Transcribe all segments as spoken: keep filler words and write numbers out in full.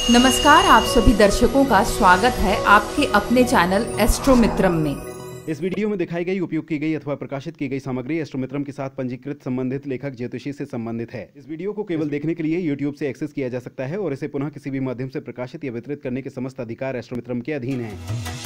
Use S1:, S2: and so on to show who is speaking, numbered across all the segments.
S1: नमस्कार, आप सभी दर्शकों का स्वागत है आपके अपने चैनल एस्ट्रोमित्रम में।
S2: इस वीडियो में दिखाई गई, उपयोग की गई अथवा प्रकाशित की गई सामग्री एस्ट्रोमित्रम के साथ पंजीकृत संबंधित लेखक ज्योतिषी से संबंधित है। इस वीडियो को केवल देखने के लिए यूट्यूब से एक्सेस किया जा सकता है और इसे पुनः किसी भी माध्यम से प्रकाशित या वितरित करने के समस्त अधिकार एस्ट्रोमित्रम के अधीन हैं।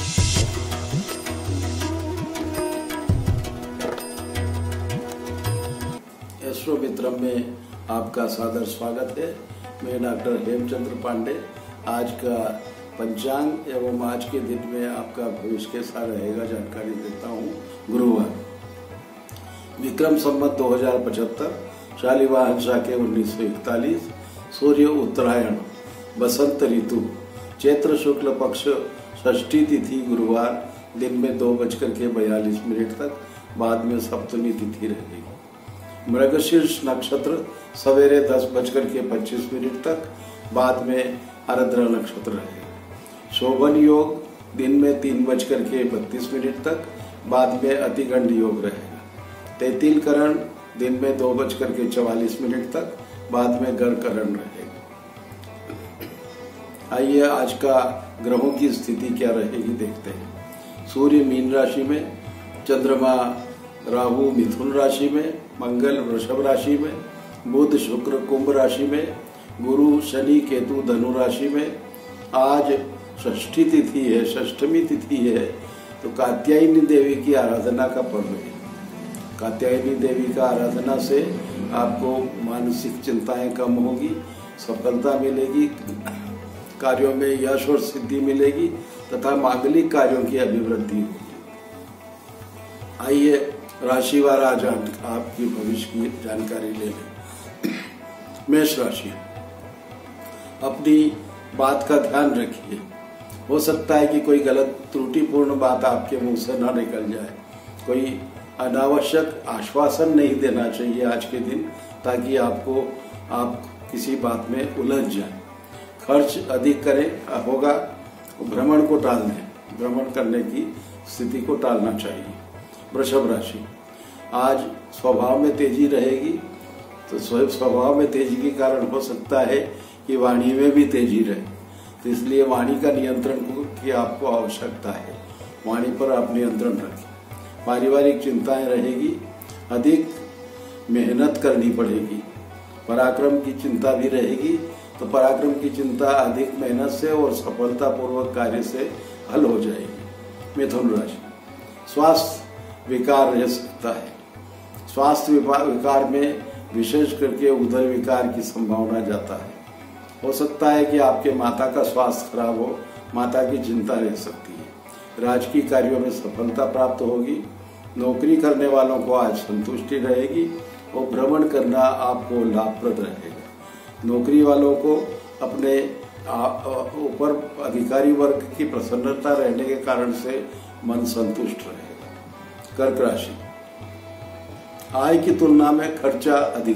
S3: एस्ट्रोमित्रम में आपका सादर स्वागत है। मैं डॉक्टर हेमचंद्र पांडे आज का पंचांग एवं आज के दिन में आपका भविष्य कैसा रहेगा जानकारी देता हूँ। गुरुवार विक्रम संवत दो हजार पचहत्तर, शालिवाहन शाके उन्नीस सौ इकतालीस, सूर्य उत्तरायण, बसंत ऋतु, चैत्र शुक्ल पक्ष, षष्ठी तिथि गुरुवार, दिन में दो बजकर के बयालीस मिनट तक, बाद में सप्तमी तिथि रहेगी। मृगशीर्ष नक्षत्र सवेरे दस बजकर के पच्चीस मिनट तक, बाद में आर्द्रा नक्षत्र रहेगा। शोभन योग दिन में तीन बजकर के बत्तीस मिनट तक, बाद में अतिगंड योग रहेगा। तैतिल करण दिन में दो बजकर के चवालीस मिनट तक, बाद में गण करण रहेगा। आइए आज का ग्रहों की स्थिति क्या रहेगी देखते हैं। सूर्य मीन राशि में, चंद्रमा राहु मिथुन राशि में, मंगल वृषभ राशि में, बुध शुक्र कुंभ राशि में, गुरु शनि केतु धनु राशि में। आज षष्ठी तिथि है, षष्ठमी तिथि है, तो कात्यायनी देवी की आराधना का पर्व है। कात्यायनी देवी का आराधना से आपको मानसिक चिंताएं कम होगी, सफलता मिलेगी, कार्यों में यश और सिद्धि मिलेगी तथा मांगलिक कार्यों की अभिवृद्धि होगी। आइए राशिवार आज आपकी भविष्य की जानकारी ले लें। मेष राशि, अपनी बात का ध्यान रखिए। हो सकता है कि कोई गलत त्रुटिपूर्ण बात आपके मुंह से ना निकल जाए। कोई अनावश्यक आश्वासन नहीं देना चाहिए आज के दिन, ताकि आपको आप किसी बात में उलझ जाए। खर्च अधिक करें होगा, भ्रमण को टाल दें। भ्रमण करने की स्थिति को टालना चाहिए। वृषभ राशि, आज स्वभाव में तेजी रहेगी, तो स्वभाव में तेजी के कारण हो सकता है कि वाणी में भी तेजी रहे, तो इसलिए वाणी का नियंत्रण की आपको आवश्यकता है। वाणी पर आप नियंत्रण रखें। पारिवारिक चिंताएं रहेगी, अधिक मेहनत करनी पड़ेगी। पराक्रम की चिंता भी रहेगी, तो पराक्रम की चिंता अधिक मेहनत से और सफलतापूर्वक कार्य से हल हो जाएगी। मिथुन राशि, स्वास्थ्य विकार रह सकता है। स्वास्थ्य विकार में विशेष करके उदर विकार की संभावना ज्यादा है। हो सकता है कि आपके माता का स्वास्थ्य खराब हो, माता की चिंता रह सकती है। राजकीय कार्यों में सफलता प्राप्त होगी। नौकरी करने वालों को आज संतुष्टि रहेगी और भ्रमण करना आपको लाभप्रद रहेगा। नौकरी वालों को अपने ऊपर अधिकारी वर्ग की प्रसन्नता रहने के कारण से मन संतुष्ट रहेगा। कर्क राशि, आय की तुलना में खर्चा अधिक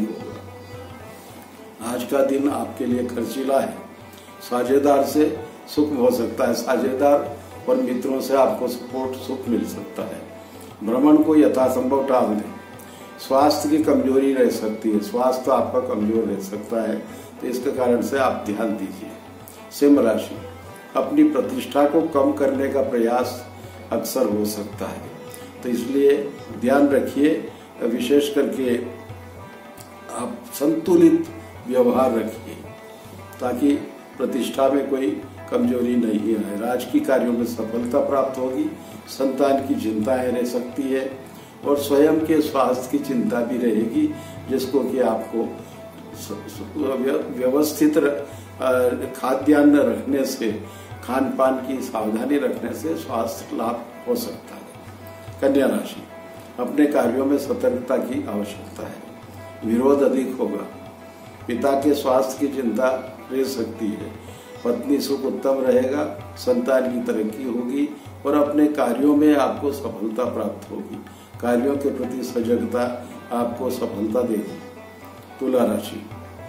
S3: होगा। आज का दिन आपके लिए खर्चीला है। साझेदार से सुख हो सकता है। साझेदार और मित्रों से आपको सपोर्ट सुख मिल सकता है। भ्रमण को यथासंभव टाल दें। स्वास्थ्य की कमजोरी रह सकती है। स्वास्थ्य आपका कमजोर रह सकता है, तो इसके कारण से आप ध्यान दीजिए। सिंह राशि, अपनी प्रतिष्ठा को कम करने का प्रयास अक्सर हो सकता है, तो इसलिए ध्यान रखिए। विशेष करके आप संतुलित व्यवहार रखिए, ताकि प्रतिष्ठा में कोई कमजोरी नहीं आए। राजकीय कार्यों में सफलता प्राप्त होगी। संतान की चिंताएं रह सकती है और स्वयं के स्वास्थ्य की चिंता भी रहेगी, जिसको कि आपको व्यवस्थित खाद्यान्न रखने से, खान पान की सावधानी रखने से स्वास्थ्य लाभ हो सकता है। कन्या राशि, अपने कार्यों में सतर्कता की आवश्यकता है। विरोध अधिक होगा। पिता के स्वास्थ्य की चिंता रह सकती है। पत्नी सुख उत्तम रहेगा। संतान की तरक्की होगी और अपने कार्यों में आपको सफलता प्राप्त होगी। कार्यों के प्रति सजगता आपको सफलता देगी। तुला राशि,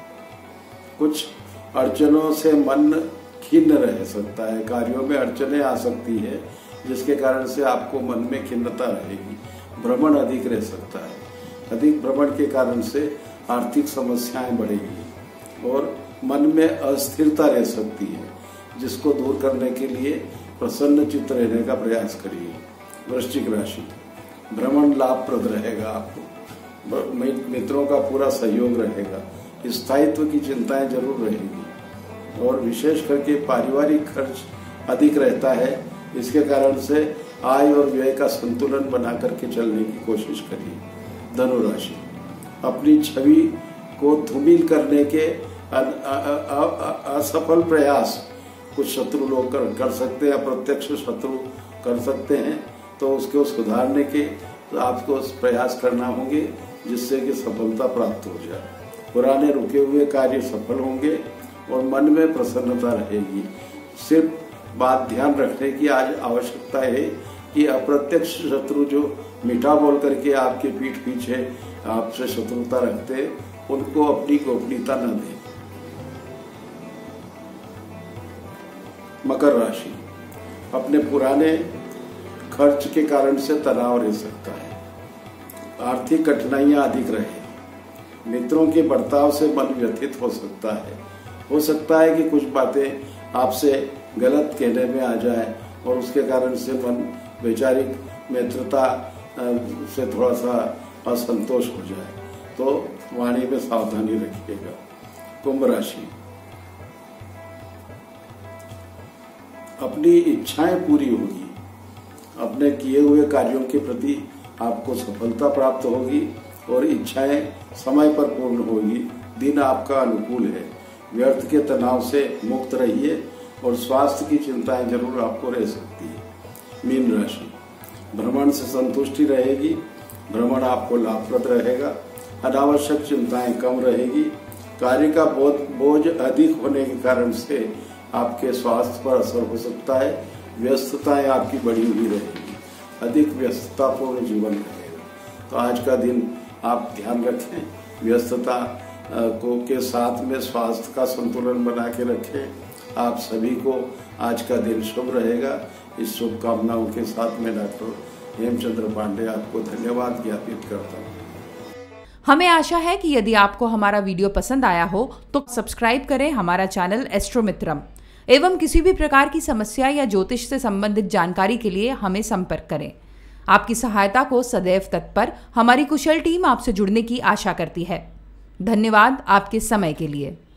S3: कुछ अड़चनों से मन खिन्न रह सकता है। कार्यों में अड़चनें आ सकती है, जिसके कारण से आपको मन में खिन्नता रहेगी। भ्रमण अधिक रह सकता है। अधिक भ्रमण के कारण से आर्थिक समस्याएं बढ़ेगी और मन में अस्थिरता रह सकती है, जिसको दूर करने के लिए प्रसन्न चित्त रहने का प्रयास करिए। वृश्चिक राशि, भ्रमण लाभप्रद रहेगा, आपको मित्रों का पूरा सहयोग रहेगा, स्थायित्व की चिंताएं जरूर रहेगी और विशेष करके पारिवारिक खर्च अधिक रहता है। इसके कारण से आय और व्यय का संतुलन बना करके चलने की कोशिश करिए। धनुराशि, अपनी छवि को धूमिल करने के असफल प्रयास कुछ शत्रु लोग कर, कर सकते हैं, अप्रत्यक्ष शत्रु कर सकते हैं, तो उसको सुधारने के तो आपको प्रयास करना होंगे, जिससे कि सफलता प्राप्त हो जाए। पुराने रुके हुए कार्य सफल होंगे और मन में प्रसन्नता रहेगी। सिर्फ बात ध्यान रखने की आज आवश्यकता है कि अप्रत्यक्ष शत्रु जो मीठा बोल करके आपके पीठ पीछे आपसे शत्रुता रखते, उनको अपनी गोपनीयता न दें। मकर राशि, अपने पुराने खर्च के कारण से तनाव रह सकता है, आर्थिक कठिनाइयां अधिक रहे, मित्रों के बर्ताव से मन व्यथित हो सकता है। हो सकता है कि कुछ बातें आपसे गलत कहने में आ जाए और उसके कारण से मन वैचारिक मित्रता से थोड़ा सा असंतोष हो जाए, तो वाणी में सावधानी रखिएगा। कुंभ राशि, अपनी इच्छाएं पूरी होगी, अपने किए हुए कार्यों के प्रति आपको सफलता प्राप्त होगी और इच्छाएं समय पर पूर्ण होगी। दिन आपका अनुकूल है, व्यर्थ के तनाव से मुक्त रहिए और स्वास्थ्य की चिंताएं जरूर आपको रह सकती है। मीन राशि, भ्रमण से संतुष्टि रहेगी, भ्रमण आपको लाभप्रद रहेगा, अनावश्यक चिंताएं कम रहेगी। कार्य का बोझ बोझ अधिक होने के कारण से आपके स्वास्थ्य पर असर हो सकता है, व्यस्तताएं आपकी बढ़ी हुई रहेगी, अधिक व्यस्ततापूर्ण जीवन रहेगा। तो आज का दिन आप ध्यान रखें, व्यस्तता को के साथ में स्वास्थ्य का संतुलन बना के रखें। आप सभी को आज का दिन शुभ रहेगा। इस शुभकामनाओं के साथ में डॉक्टर हेमचंद्र पांडे आपको धन्यवाद ज्ञापित करता हूँ।
S1: हमें आशा है कि यदि आपको हमारा वीडियो पसंद आया हो तो सब्सक्राइब करें हमारा चैनल एस्ट्रोमित्रम एवं किसी भी प्रकार की समस्या या ज्योतिष से संबंधित जानकारी के लिए हमें संपर्क करें। आपकी सहायता को सदैव तत्पर हमारी कुशल टीम आपसे जुड़ने की आशा करती है। धन्यवाद आपके समय के लिए।